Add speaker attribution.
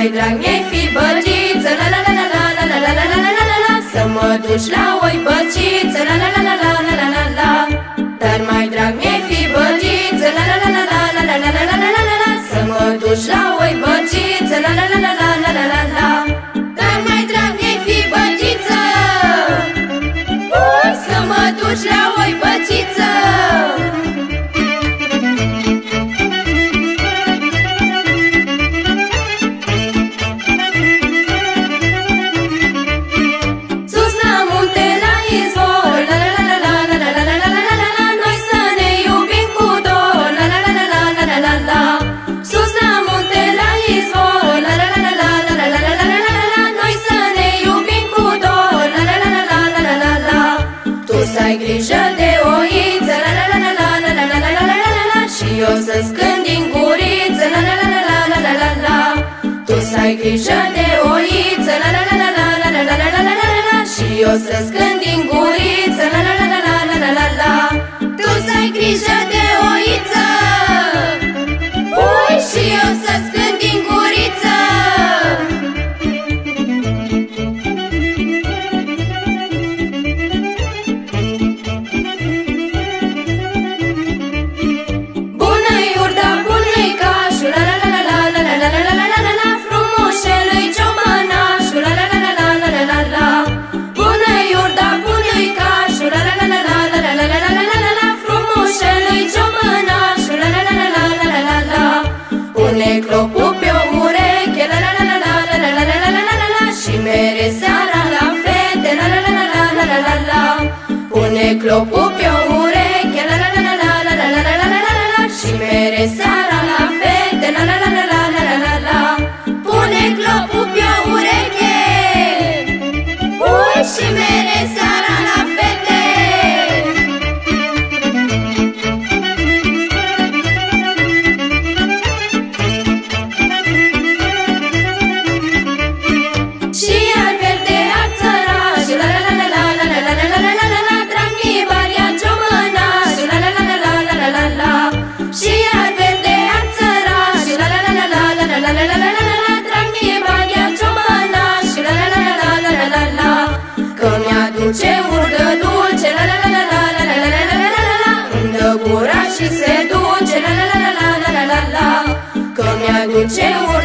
Speaker 1: mai drag mi-ai fi băgiță, la la la la la la la la la la la la la, să mă duci la oi băciță, la la la la la la la la la. Dar mai drag mi-ai fi băgiță, la la la la la la la la la la la la la, să mă duci la oi băciță, la la la la la la la la la. Dar mai drag mi-ai fi băgiță, să mă duci la oi băciță. Sus la munte, la izvor, la la la la la la la la la la la la, noi să ne iubim cu dor, la la la la la la la la. Sus la munte, la izvor, la la la la la la la la la la la la, noi să ne iubim cu dor, la la la la la la la la. Tu să ai grijă de oiță, la la la la la la la la la la la la, și eu să-ți cânt din guriță, la la la la la la la la la. Tu să ai grijă de oiță, la la la la la la la la la la la, și eu să-ți cânt din guriță, la la la la la la la la la. Tu să ai grijă de oiță, și eu să-ți cânt din guriță. Bună-i urda, bună-i cașul, la la la la la la la la la la la la la, frumușelui ciobănașul, la la la la la la la la la. Bună-i urda, bună-i cașul, la la la la la la la la la la la la, frumușelui ciobănașul, la la la la la la la la la. Pune clopul pe o ureche, la la la la la la la la la la la la la, și mere seara la fete, la la la la la la la la la. Pune clopul pe o ureche, la la la la la la la la la la la la, și mere seara la fete, la la la la la la la la la. Pune clopul pe o ureche, și mere seara la fete. Și iar verde ațăraș, la la la la la la la la la la la la la, drag-mi baria ciobănaș, la la la la la la la la la. Și iar verde ațăraș, la la la la la la la la la la la la la, drag-mi baria ciobănaș, la la la la la la la la. Că mi-aduce urdă dulce, la la la la la la la la la la la la la, îmi dă gura și se duce, la la la la la la la la la. Că mi-aduce urdă